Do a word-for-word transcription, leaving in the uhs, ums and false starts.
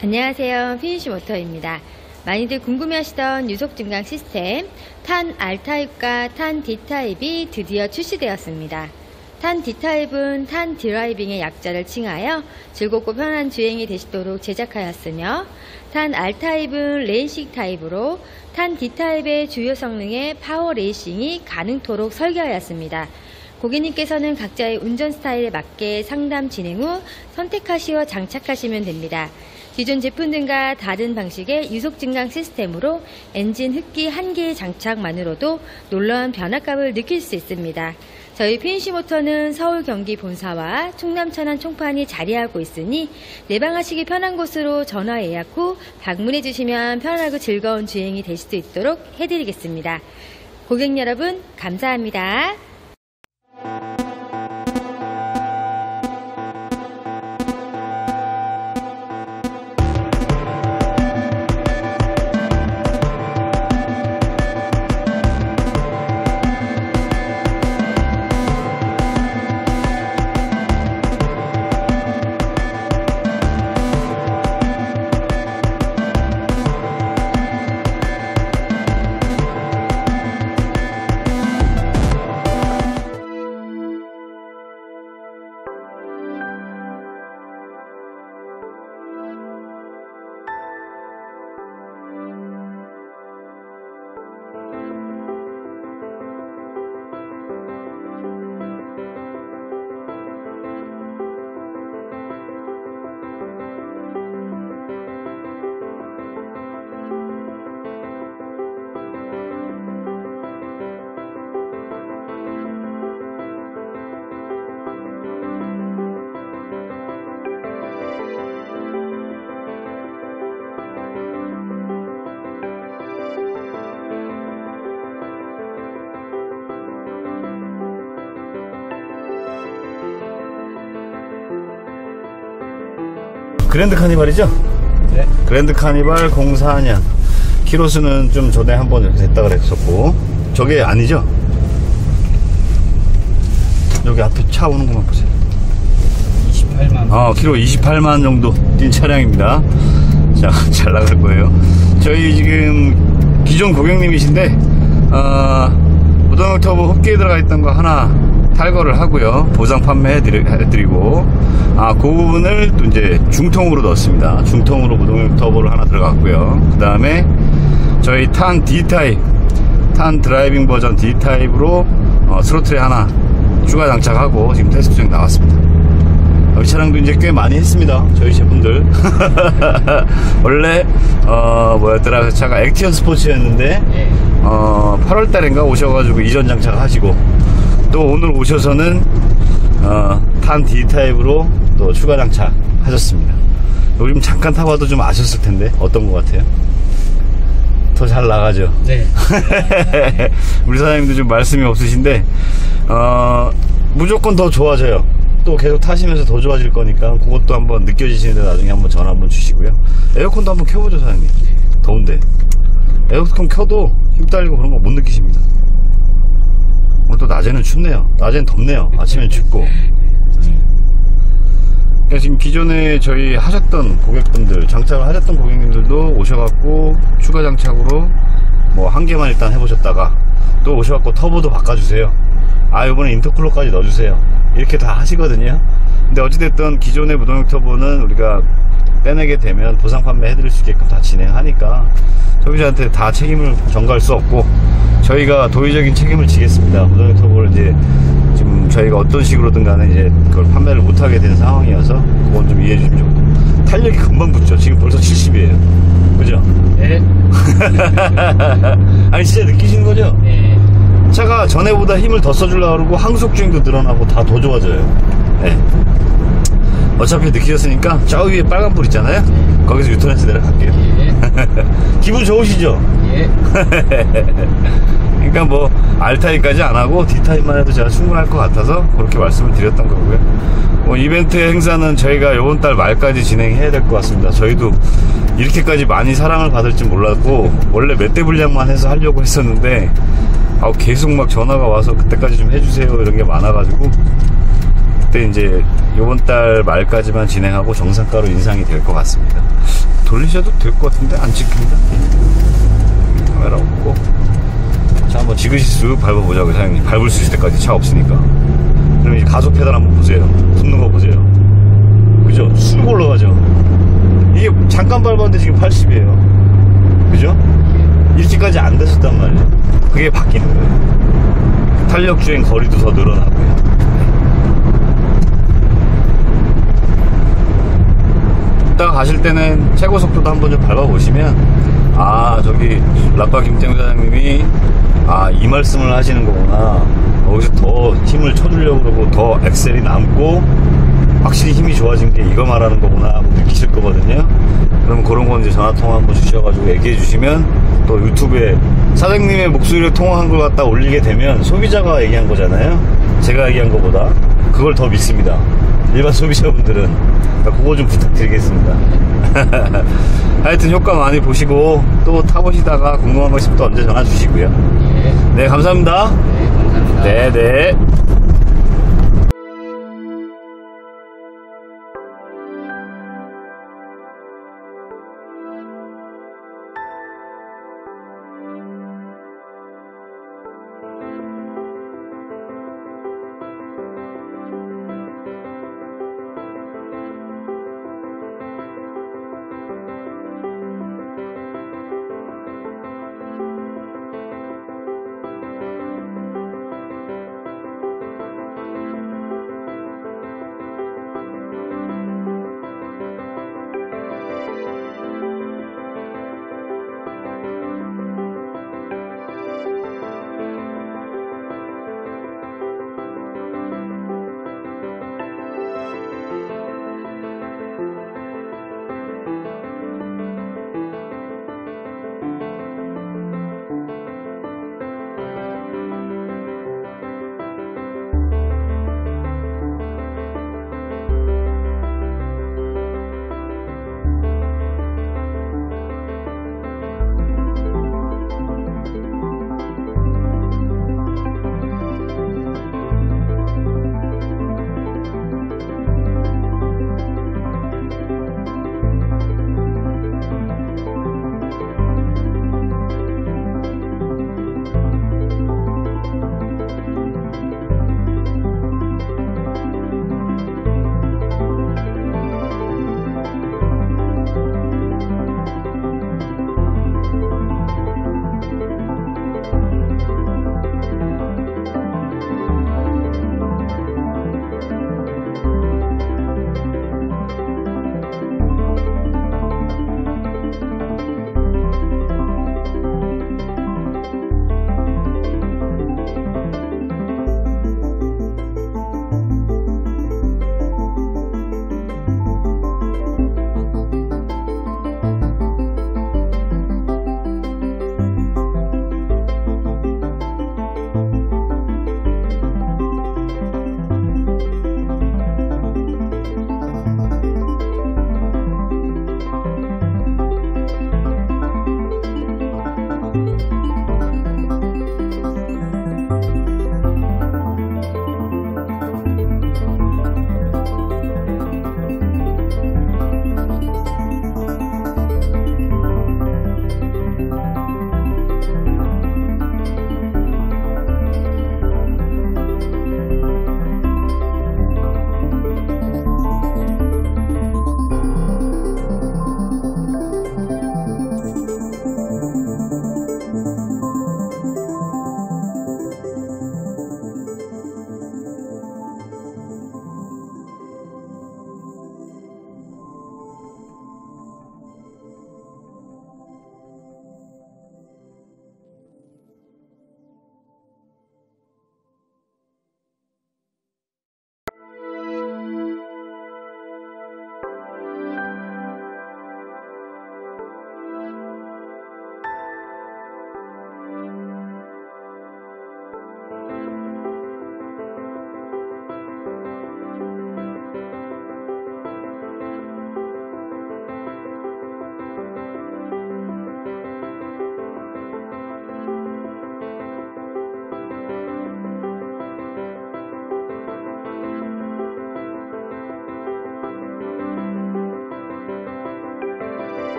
안녕하세요, 피니쉬모터입니다. 많이들 궁금해하시던 유속 증강 시스템 탄 R타입과 탄 D타입이 드디어 출시되었습니다. 탄 D타입은 탄 드라이빙의 약자를 칭하여 즐겁고 편한 주행이 되시도록 제작하였으며, 탄 R타입은 레이싱 타입으로 탄 D타입의 주요 성능의 파워 레이싱이 가능토록 설계하였습니다. 고객님께서는 각자의 운전 스타일에 맞게 상담 진행 후 선택하시어 장착하시면 됩니다. 기존 제품들과 다른 방식의 유속 증강 시스템으로 엔진 흡기 한 개의 장착만으로도 놀라운 변화감을 느낄 수 있습니다. 저희 피니쉬모터는 서울 경기 본사와 충남 천안 총판이 자리하고 있으니 내방하시기 편한 곳으로 전화 예약 후 방문해 주시면 편하고 즐거운 주행이 될 수 있도록 해드리겠습니다. 고객 여러분, 감사합니다. 그랜드 카니발이죠? 네. 그랜드 카니발 공사 년. 키로수는 좀 전에 한번 이렇게 됐다 그랬었고. 저게 아니죠? 여기 앞에 차 오는 것만 보세요. 이십팔만. 어, 키로 이십팔만 정도 뛴 차량입니다. 자, 잘 나갈 거예요. 저희 지금 기존 고객님이신데, 어, 무동력 터보 흡기에 들어가 있던 거 하나 탈거를 하고요. 보상 판매해드리고, 아, 그 부분을 또 이제 중통으로 넣었습니다. 중통으로 무동력 터보를 하나 들어갔고요. 그 다음에 저희 탄 D타입, 탄 드라이빙 버전 D타입으로 어, 스로틀에 하나 추가 장착하고 지금 테스트 중에 나왔습니다. 이 차량도 이제 꽤 많이 했습니다. 저희 제품들. 원래, 어, 뭐였더라. 그 차가 액티언 스포츠였는데, 어, 팔월 달인가 오셔가지고 이전 장착하시고, 또 오늘 오셔서는 어, 탄 D타입으로 또 추가 장착 하셨습니다. 요즘 잠깐 타봐도 좀 아셨을 텐데 어떤 것 같아요? 더 잘 나가죠? 네. 우리 사장님도 좀 말씀이 없으신데 어, 무조건 더 좋아져요. 또 계속 타시면서 더 좋아질 거니까 그것도 한번 느껴지시는데 나중에 한번 전화 한번 주시고요. 에어컨도 한번 켜보죠, 사장님. 더운데 에어컨 켜도 힘 딸리고 그런 거 못 느끼십니다. 오늘 또 낮에는 춥네요. 낮에는 덥네요. 아침엔 춥고. 그러니까 지금 기존에 저희 하셨던 고객분들, 장착을 하셨던 고객님들도 오셔갖고 추가 장착으로 뭐 한 개만 일단 해보셨다가 또 오셔갖고 터보도 바꿔주세요. 아, 이번에 인터쿨러까지 넣어주세요. 이렇게 다 하시거든요. 근데 어찌됐든 기존의 무동력 터보는 우리가 빼내게 되면 보상 판매 해드릴 수 있게끔 다 진행하니까 소비자한테 다 책임을 전가할 수 없고 저희가 도의적인 책임을 지겠습니다. 무동력 터보를 이제 지금 저희가 어떤 식으로든 간에 이제 그걸 판매를 못하게 된 상황이어서 그건 좀 이해해 주시면 좋고. 탄력이 금방 붙죠. 지금 벌써 칠십이에요. 그죠? 네. 아니 진짜 느끼시는 거죠? 네. 차가 전에보다 힘을 더 써주려고 그러고 항속 주행도 늘어나고 다 더 좋아져요. 네. 어차피 느끼셨으니까 저 위에 빨간불 있잖아요. 네. 거기서 유턴해서 내려갈게요. 예. 기분 좋으시죠? 예. 그러니까 뭐 R타입까지 안 하고 D타입만 해도 제가 충분할 것 같아서 그렇게 말씀을 드렸던 거고요. 뭐 이벤트 행사는 저희가 이번 달 말까지 진행해야 될 것 같습니다. 저희도 이렇게까지 많이 사랑을 받을 줄 몰랐고 원래 몇 대 분량만 해서 하려고 했었는데 아, 계속 막 전화가 와서 그때까지 좀 해주세요 이런 게 많아가지고 그때 이제 요번 달 말까지만 진행하고 정상가로 인상이 될 것 같습니다. 돌리셔도 될 것 같은데 안 찍힙니다. 카메라 없고. 자, 한번 지그시 쑥 밟아보자고요, 사장님. 밟을 수 있을 때까지 차 없으니까. 그럼 이제 가속 페달 한번 보세요. 붙는 거 보세요. 그죠? 쑥 올라가죠. 이게 잠깐 밟았는데 지금 팔십이에요. 그죠? 이렇게까지 안 됐었단 말이에요. 그게 바뀌는 거예요. 탄력 주행 거리도 더 늘어나고요. 이따가 가실 때는 최고 속도도 한번 좀 밟아보시면, 아, 저기 라빠 김태형 사장님이 아, 이 말씀을 하시는 거구나. 거기서 더 힘을 쳐주려고 그러고 더 엑셀이 남고 확실히 힘이 좋아진 게 이거 말하는 거구나 하고 느끼실 거거든요. 그러면 그런 건 이제 전화통화 한번 주셔가지고 얘기해 주시면 또 유튜브에 사장님의 목소리로 통화한 걸 갖다 올리게 되면 소비자가 얘기한 거잖아요. 제가 얘기한 거보다 그걸 더 믿습니다. 일반 소비자분들은. 그러니까 그거 좀 부탁드리겠습니다. 하여튼 효과 많이 보시고 또 타보시다가 궁금한 거 있으면 또 언제 전화 주시고요. 네, 감사합니다. 네, 감사합니다. 네, 네.